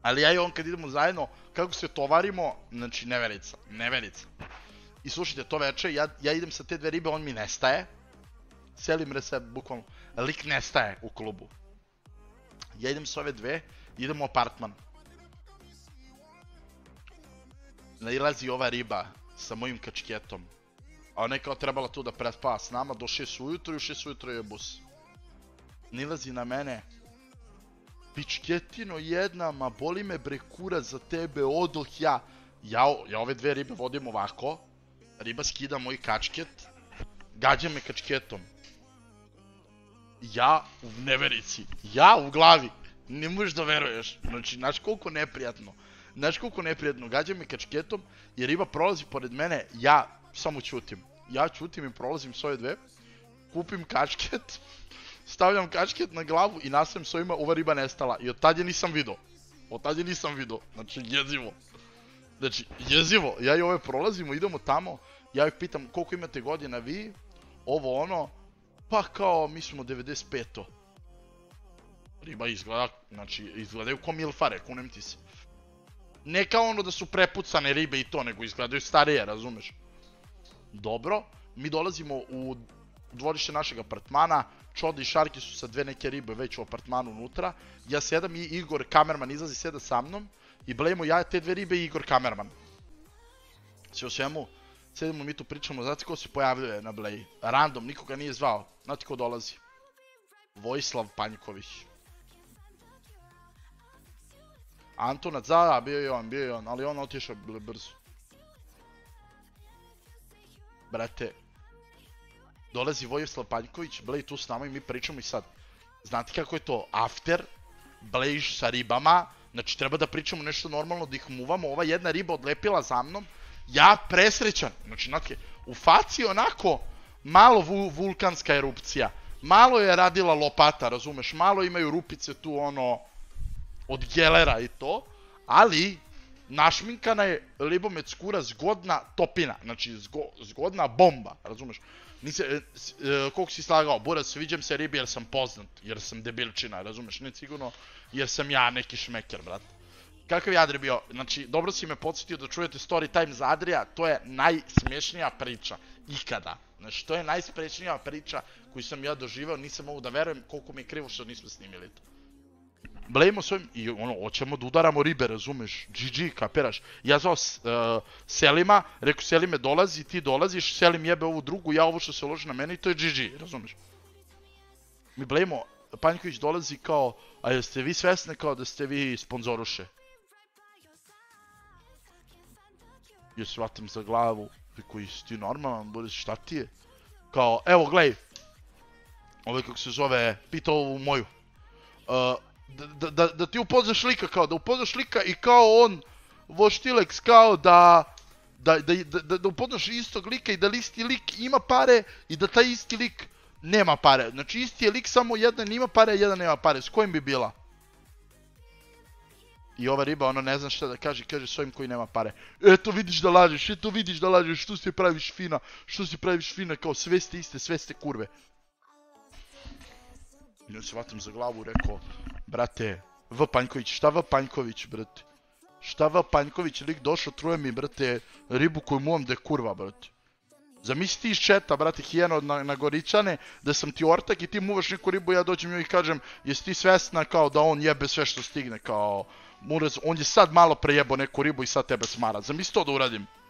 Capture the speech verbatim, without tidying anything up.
Ali ja i on kad idemo zajedno, kako se tovarimo, znači neverica, neverica. I slušajte, to veče, ja, ja idem sa te dve ribe, on mi nestaje. Selim recept, bukvalno, lik nestaje u klubu. Ja idem sa ove dve, idem u apartman. Nailazi ova riba sa mojim kačketom. A ona je kao trebala tu da prespava s nama do šest ujutro i u šest ujutro je bus. Nilazi na mene. Pičketino jedna, ma boli me bre kurac za tebe, odoh ja. Ja, ja ove dve ribe vodim ovako. Riba skida moj kačket. Gađa me kačketom. Ja u neverici. Ja u glavi. Ne možeš da veruješ. Znači, znaš koliko neprijatno. Znaš koliko neprijatno. Gađa me kačketom i riba prolazi pored mene. Ja samo ćutim. Ja ćutim i prolazim s ove dve. Kupim kačket. Stavljam kačket na glavu i nastavim s ovima, ova riba nestala. I od tad je nisam vidio. Od tad je nisam vidio. Znači, jezivo. Znači, jezivo. Ja i ove prolazimo, idemo tamo. Ja ih pitam koliko imate godina vi. Ovo ono. Pa kao, mi smo devedeset peto. Riba izgleda, znači, izgledaju ko milfare, kunem ti se. Ne kao ono da su prepucane ribe i to, nego izgledaju starije, razumeš? Dobro, mi dolazimo u dvorište našeg apartmana, Čoda i Šarki su sa dve neke ribe već u apartmanu unutra, ja sedam i Igor kamerman izlazi, seda sa mnom i blejemo ja te dve ribe i Igor kamerman. Sve o svemu, sedimo mi tu pričamo, znate ko se pojavljuje na bleji? Random, nikoga nije zvao, znate ko dolazi? Vojislav Panjković. Antonac, da, bio je on, bio je on, ali on otišao brzo. Brate, dolazi Vojislav Panjković, Blej tu s nama i mi pričamo i sad. Znate kako je to? After, Blejš sa ribama, znači treba da pričamo nešto normalno, da ih muvamo, ova jedna riba odlepila za mnom, ja presrećan, znači znate, u faci onako malo vu, vulkanska erupcija, malo je radila lopata, razumeš, malo imaju rupice tu ono, od gelera i to, ali našminkana je Libomet Skura zgodna topina, znači zgo, zgodna bomba, razumeš? Nisi, e, e, koliko si slagao, Buras, sviđam se ribi jer sam poznat, jer sam debilčina, razumeš? Ne sigurno, jer sam ja neki šmeker, brat. Kakav je Adri bio? Znači, dobro si me podsjetio da čujete story time za Adrija, to je najsmješnija priča ikada. Znači, to je najsmješnija priča koju sam ja doživeo, nisam mogu da verujem koliko mi je krivo što nismo snimili to. Blejimo s ovim i ono, hoćemo da udaramo ribe, razumeš? G G, kapiraš? Ja zvao uh, Selima, rekao Selime dolazi, ti dolaziš, Selim jebe ovu drugu, ja ovo što se loži na mene i to je G G, razumeš? Mi blejimo, Panjković dolazi kao, a jeste vi svesni kao da ste vi sponzoruše? Ja se vatam za glavu, koji si ti normalan, bude šta ti je? Kao, evo glej, ovaj kako se zove, pitao ovu moju. Uh, Da, da, da ti upoznaš lika, kao da upoznaš lika i kao on Voštilex, kao da da, da, da, da upoznaš istog lika i da isti lik ima pare i da taj isti lik nema pare. Znači isti je lik, samo jedan ima pare, jedan nema pare. S kojim bi bila? I ova riba, ona ne zna šta da kaže, kaže s ovim koji nema pare. Eto vidiš da lažeš, eto vidiš da lažeš, što se praviš fina, što se praviš fina, kao sve ste iste, sve ste kurve. I onda se vatam za glavu, rekao, brate, V. Panjković, šta V. Panjković, brate? Šta V. Panjković, lik došao, truje mi, brate, ribu koju muvam da je kurva, brate. Zamisli ti iz četa, brate, hijeno na, na Goričane, da sam ti ortak i ti muvaš neku ribu, ja dođem joj i kažem, jesi ti svesna kao da on jebe sve što stigne, kao, Muraz, on je sad malo prejebao neku ribu i sad tebe smara. Zamisli to da uradim.